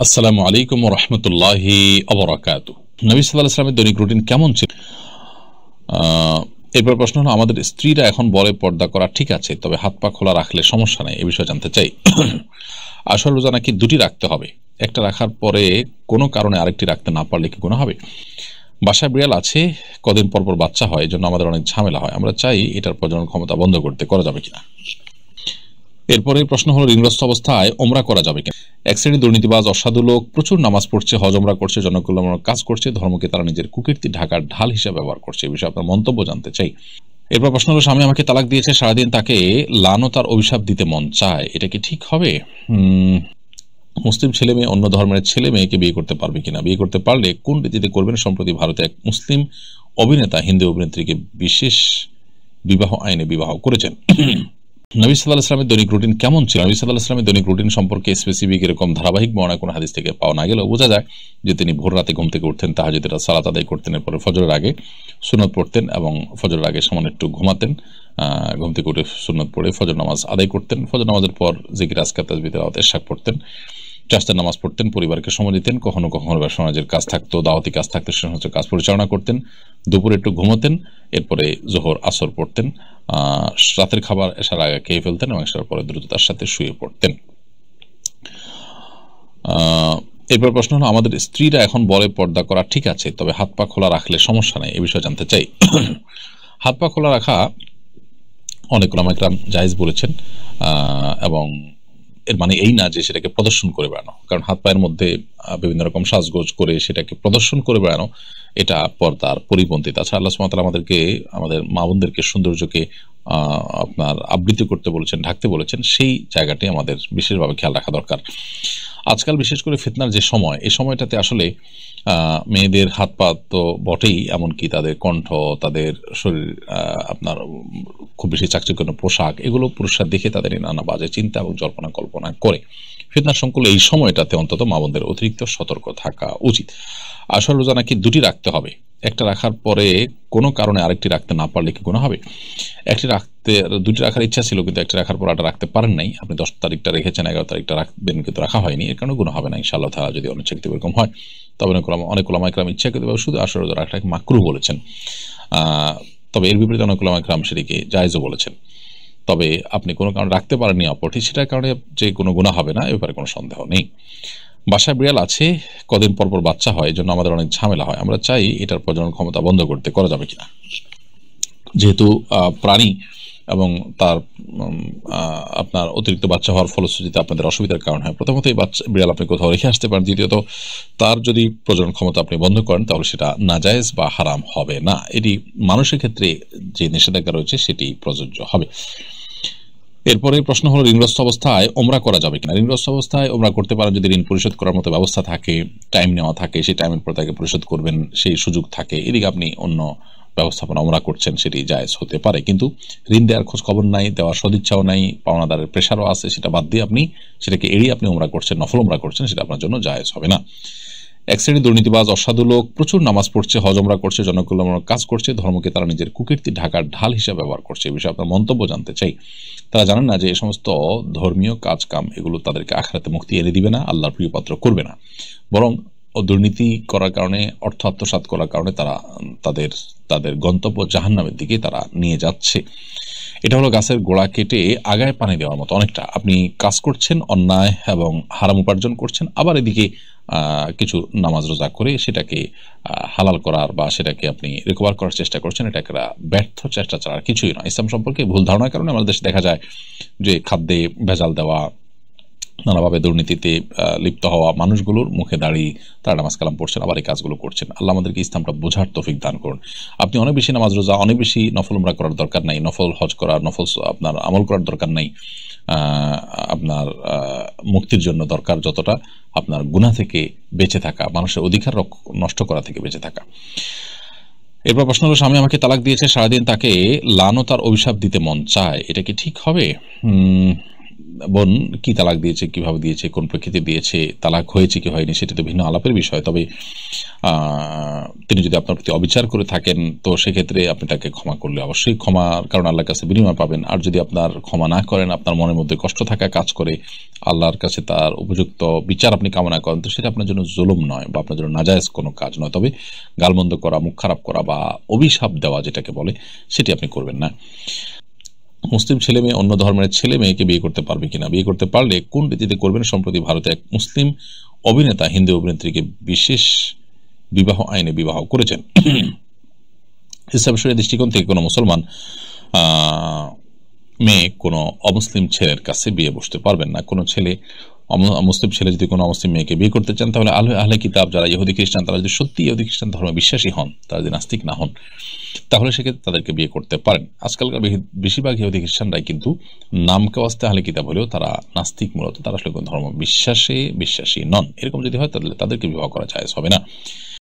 আসসালামু আলাইকুম ওয়া রাহমাতুল্লাহি ওয়া বারাকাতুহু। নবী সাল্লাল্লাহু আলাইহি ওয়াসাল্লামের দৈনিক রুটিন কেমন ছিল? এরপর প্রশ্ন হলো, আমাদের স্ত্রীরা এখন বলে পর্দা করা ঠিক আছে, তবে হাত পা খোলা রাখলে সমস্যা নেই, এই বিষয়ে জানতে চাই। আসল রোজা নাকি দুটি রাখতে হবে, একটা রাখার পরে কোনো কারণে আরেকটি রাখতে না পারলে কি গুনাহ হবে? বাসায় বিড়াল আছে, কদিন পর পর বাচ্চা হয়, এজন্য আমাদের অনেক ঝামেলা হয়, আমরা চাই এটার প্রজনন ক্ষমতা বন্ধ করতে, করা যাবে কিনা? এরপরে প্রশ্ন হলো, ঋণগ্রস্ত অবস্থায় ওমরা করা যাবে কিনা? এক শ্রেণী দুর্নীতিবাজ অসাধু লোক প্রচুর নামাজ পড়ছে, হজ ওমরা করছে, জনকল্যাণমূলক কাজ করছে, ধর্মকে তারা নিজের কুকীর্তি ঢাকার ঢাল হিসেবে ব্যবহার করছে, এই বিষয়ে আপনার মন্তব্য জানতে চাই। এরপর প্রশ্ন হলো, স্বামী আমাকে তালাক দিয়েছে, সারাদিন তাকে লানত আর অভিশাপ দিতে মন চায়, এটা কি ঠিক হবে? মুসলিম ছেলে মেয়ে অন্য ধর্মের ছেলে মেয়েকে বিয়ে করতে পারবে কিনা? বিয়ে করতে পারলে কোন রীতিতে করবেন? সম্প্রতি ভারতে এক মুসলিম অভিনেতা হিন্দু অভিনেত্রীকে বিশেষ বিবাহ আইনে বিবাহ করেছেন। নবী সাল্লাল্লাহু আলাইহি ওয়াসাল্লামের দৈনিক রুটিন কেমন ছিল? নবী সাল্লাল্লাহু আলাইহি ওয়াসাল্লামের দৈনিক রুটিন সম্পর্কে স্পেসিফিক এরকম ধারাবাহিক বর্ণনা কোনো হাদিস থেকে পাওয়া না গেলেও বোঝা যায় যে তিনি ভোর রাতে ঘুম থেকে উঠতেন, তাহাজ্জুদের সালাত আদায় করতেন, এরপরে ফজরের আগে সুন্নত পড়তেন এবং ফজরের আগে সামান্য একটু ঘুমাতেন, ঘুম থেকে উঠে সুন্নত পড়ে ফজর নামাজ আদায় করতেন, ফজর নামাজের পর জিকির আজকার তাসবিহ তেলাওয়াত ইরশাদ পড়তেন, চাষের নামাজ পড়তেন, পরিবারকে সময় দিতেন, কখনো কখনো সমাজের কাজ থাকতো, দাওয়াতি কাজ থাকতো, সে সমস্ত কাজ পরিচালনা করতেন, দুপুরে একটু ঘুমোতেন, এরপরে জোহর আসর পড়তেন, রাতের খাবার এসার আগে খেয়ে ফেলতেন এবং এসার পরে দ্রুততার সাথে শুয়ে পড়তেন। এরপর প্রশ্ন হলো, আমাদের স্ত্রীরা এখন বলে পর্দা করা ঠিক আছে, তবে হাত পা খোলা রাখলে সমস্যা নেই, এই বিষয়ে জানতে চাই। হাত পা খোলা রাখা অনেক ওলামা ইকরাম জায়েজ বলেছেন, এবং এর মানে এই না যে সেটাকে প্রদর্শন করে বেড়ানো, কারণ হাত পায়ের মধ্যে বিভিন্ন রকম সাজগোজ করে সেটাকে প্রদর্শন করে বেড়ানো এটা পর্দার পরিপন্থী। তাছাড়া আল্লাহ সুবহানাহু ওয়া তাআলা আমাদেরকে, আমাদের মা বোনদেরকে সৌন্দর্যকে আপনার আবৃত্তি করতে বলেছেন, ঢাকতে বলেছেন, সেই জায়গাটি আমাদের বিশেষভাবে খেয়াল রাখা দরকার। আজকাল বিশেষ করে ফিতনার যে সময়, এই সময়টাতে আসলে মেয়েদের হাত পা তো বটেই, এমনকি তাদের কণ্ঠ, তাদের শরীর, আপনার খুব বেশি চাকচিক্যপূর্ণ পোশাক, এগুলো পুরুষরা দেখে তাদের নানা বাজে চিন্তা এবং জল্পনা কল্পনা করে। ফিতনার সংকুল এই সময়টাতে অন্তত মা বোনদের অতিরিক্ত সতর্ক থাকা উচিত। আসল রোজা নাকি দুটি রাখতে হবে, একটা রাখার পরে কোনো কারণে আরেকটি রাখতে না পারলে কি গুনাহ হবে? দুটি রাখার ইচ্ছা ছিল, কিন্তু একটা রাখার পর আটা রাখতে পারেন নাই, আপনি 10 তারিখটা রেখেছেন, 11 তারিখটা রাখবেন কিন্তু রাখা হয়নি, এর কারণে গুনাহ হবে না ইনশাআল্লাহ তাআলা, যদি অনিচ্ছাকৃত এরকম হয়। তবে অনেক ওলামা ইকরাম ইচ্ছাকৃতভাবে শুধু আসল রোজা রাখাটাকে মাকরুহ বলেছেন, তবে এর বিপরীতে অনেক ওলামা ইকরাম সেটিকে জায়েজও বলেছেন। তবে আপনি কোনো কারণে রাখতে পারেননি অপরটি, সেটার কারণে যে কোনো গুনাহ হবে না, এ ব্যাপারে কোনো সন্দেহ নেই। বাসায় বিড়াল আছে, কদিন পর পর বাচ্চা হয়, এজন্য আমাদের অনেক ঝামেলা হয়, আমরা চাই এটার প্রজনন ক্ষমতা বন্ধ করতে, করা যাবে কিনা? যেহেতু প্রাণী এবং তার আপনার অতিরিক্ত বাচ্চা হওয়ার ফলশ্রুতিতে আপনাদের অসুবিধার কারণ হয়, প্রথমত এই বাচ্চা বিড়াল আপনি কোথাও রেখে আসতে পারেন, দ্বিতীয়ত তার যদি প্রজনন ক্ষমতা আপনি বন্ধ করেন তাহলে সেটা নাজায়েজ বা হারাম হবে না, এটি মানুষের ক্ষেত্রে যে নিষেধাজ্ঞা রয়েছে সেটি প্রযোজ্য হবে। এরপরে প্রশ্ন হলো, ঋণগ্রস্ত অবস্থায় ওমরা করা যাবে কিনা? ঋণগ্রস্ত অবস্থায় ওমরা করতে পারেন যদি ঋণ পরিশোধ করার মতো ব্যবস্থা থাকে, টাইম নেওয়া থাকে, সেই টাইমের পর তাকে পরিশোধ করবেন সেই সুযোগ থাকে, এদিকে আপনি অন্য ব্যবস্থাপনা ওমরা করছেন, সেটি জায়েজ হতে পারে। কিন্তু ঋণ দেওয়ার খোঁজ খবর নাই, দেওয়ার সদিচ্ছাও নাই, পাওনাদারের প্রেশারও আছে, সেটা বাদ দিয়ে আপনি সেটাকে এড়িয়ে আপনি ওমরা করছেন, নফল ওমরা করছেন, সেটা আপনার জন্য জায়েজ হবে না। এক শ্রেণী দুর্নীতিবাজ অসাধু লোক প্রচুর নামাজ পড়ছে, হজ ওমরা করছে, জনকল্যাণমূলক কাজ করছে, ধর্মকে তারা নিজের কুকীর্তি ঢাকার ঢাল হিসেবে ব্যবহার করছে, এই বিষয়ে আপনার মন্তব্য জানতে চাই। তারা জানেন না যে এই সমস্ত ধর্মীয় কাজ কাম এগুলো তাদেরকে আখিরাতে মুক্তি এনে দিবে না, আল্লাহর প্রিয়পাত্র করবে না, বরং দুর্নীতি করার কারণে, অর্থ আত্মসাৎ করার কারণে তারা তাদের গন্তব্য জাহান্নামের দিকে তারা নিয়ে যাচ্ছে। এটা হলো গাছের গোড়া কেটে আগায় পানি দেওয়ার মতো অনেকটা। আপনি কাজ করছেন, অন্যায় এবং হারাম উপার্জন করছেন, আবার এদিকে কিছু নামাজ রোজা করে সেটাকে হালাল করার বা সেটাকে আপনি রিকভার করার চেষ্টা করছেন, এটা একটা ব্যর্থ চেষ্টা ছাড়া আর কিছুই নয়। ইসলাম সম্পর্কে ভুল ধারণার কারণে আমাদের দেশে দেখা যায় যে খাদ্যে ভেজাল দেওয়া, নানাভাবে দুর্নীতিতে লিপ্ত হওয়া মানুষগুলোর মুখে দাঁড়িয়ে তারা নামাজ কালাম পড়ছেন, আবার এই কাজগুলো করছেন। আল্লাহ আমাদেরকে ইসলামটা বোঝার তৌফিক দান করুন। আপনি অনেক বেশি নামাজ রোজা, অনেক বেশি নফল উমরা করার দরকার নাই, নফল হজ করার, নফল আপনার আমল করার দরকার নাই, আপনার মুক্তির জন্য দরকার যতটা আপনার গুনাহ থেকে বেঁচে থাকা, মানুষের অধিকার নষ্ট করা থেকে বেঁচে থাকা। এরপর প্রশ্ন হলো, স্বামী আমাকে তালাক দিয়েছে, সারাদিন তাকে লানত আর অভিশাপ দিতে মন চায়, এটা কি ঠিক হবে? বোন কি তালাক দিয়েছে, কিভাবে দিয়েছে, কোন প্রেক্ষিতে দিয়েছে, তালাক হয়েছে কি হয়নি সেটা তো ভিন্ন আলাপের বিষয়। তবে তিনি যদি আপনার প্রতি অবিচার করে থাকেন তো সেক্ষেত্রে আপনি তাকে ক্ষমা করলে অবশ্যই ক্ষমার কারণ আল্লাহর কাছে বিনিময় পাবেন। আর যদি আপনার ক্ষমা না করেন, আপনার মনের মধ্যে কষ্ট থাকা কাজ করে, আল্লাহর কাছে তার উপযুক্ত বিচার আপনি কামনা করেন, তো সেটা আপনার জন্য জুলুম নয় বা আপনার জন্য নাজায়েজ কোনো কাজ নয়। তবে গালমন্দ করা, মুখ খারাপ করা বা অভিশাপ দেওয়া যেটাকে বলে, সেটি আপনি করবেন না। মুসলিম ছেলে মেয়ে অন্য ধর্মের ছেলে মেয়েকে বিয়ে করতে পারবে কিনা, বিয়ে করতে পারলে কোন রীতিতে করবেন? সম্প্রতি ভারতে এক মুসলিম অভিনেতা হিন্দু অভিনেত্রীকে বিশেষ বিবাহ আইনে বিবাহ করেছেন। ইসলাম শরীয়তের দৃষ্টিকোণ থেকে কোনো মুসলমান মেয়ে কোনো অমুসলিম ছেলের কাছে বিয়ে বসতে পারবেন না। কোনো ছেলে, মুসলিম ছেলে যদি কোনো অমুসলিম মেয়েকে বিয়ে করতে চান, তাহলে আহলে কিতাব যারা ইহুদি খ্রিস্টান, তারা যদি সত্যি ইহুদি খ্রিস্টান ধর্মে বিশ্বাসী হন, তারা যদি নাস্তিক না হন, তাহলে সেক্ষেত্রে তাদেরকে বিয়ে করতে পারেন। আজকালকার বেশিরভাগ ইহুদি খ্রিস্টানরাই কিন্তু নামকে আসতে আহলে কিতাব হলেও তারা নাস্তিক, মূলত তারা আসলে কোনো ধর্ম বিশ্বাসী নন। এরকম যদি হয় তাহলে তাদেরকে বিবাহ করা জায়েজ হবে না।